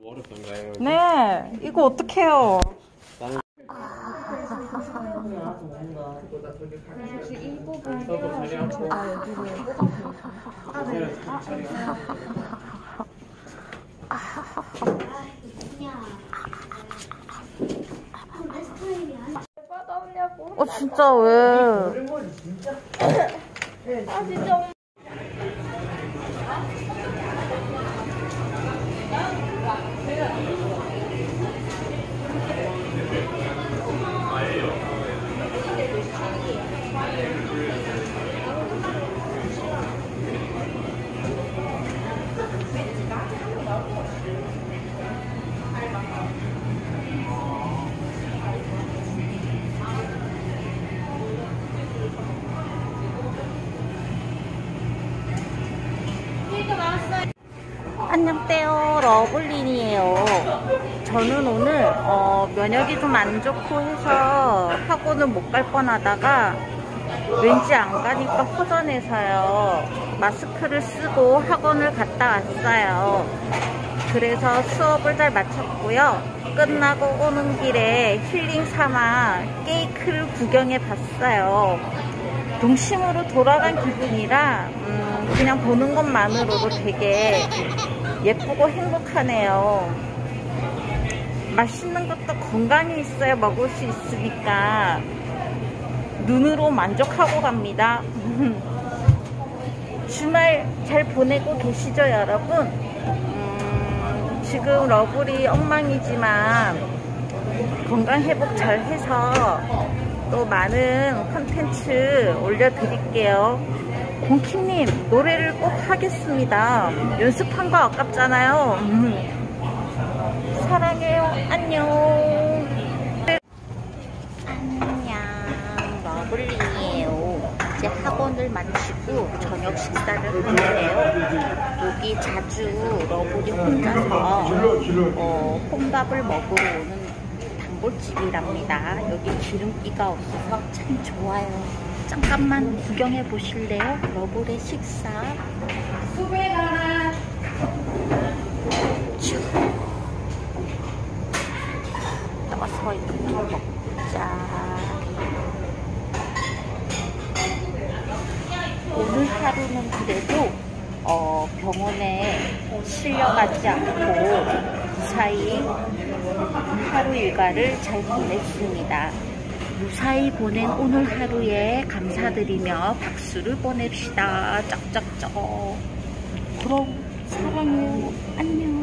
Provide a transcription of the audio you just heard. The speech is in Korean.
어렵던가요? 네, 이거 어떡해요? 사실 이 부분 떼어주면 제가 여기를 진짜 왜? 진짜 안녕하세요, 러블린이에요. 저는 오늘 면역이 좀 안 좋고 해서 학원은 못 갈 뻔하다가 왠지 안 가니까 허전해서요, 마스크를 쓰고 학원을 갔다 왔어요. 그래서 수업을 잘 마쳤고요. 끝나고 오는 길에 힐링 삼아 케이크를 구경해 봤어요. 동심으로 돌아간 기분이라 그냥 보는 것만으로도 되게 예쁘고 행복하네요. 맛있는 것도 건강에 있어야 먹을 수 있으니까 눈으로 만족하고 갑니다. 주말 잘 보내고 계시죠, 여러분? 지금 러블이 엉망이지만 건강 회복 잘 해서 또 많은 콘텐츠 올려드릴게요. 공키님, 노래를 꼭 하겠습니다. 연습한 거 아깝잖아요. 사랑해요. 안녕. 안녕, 러블리예요. 이제 학원을 마치고 저녁 식사를 하는데요. 여기 자주 러블이 혼자서 혼밥을 먹으러 오는 단골집이랍니다. 여기 기름기가 없어서 참 좋아요. 잠깐만 구경해 보실래요? 러블의 식사. 수배가 떠서 이렇게 먹자. 오늘 하루는 그래도 병원에 실려가지 않고 무사히 하루 일과를 잘 보냈습니다. 무사히 보낸 오늘 하루에 감사드리며 박수를 보냅시다. 쩍쩍쩍. 그럼 사랑해요. 안녕.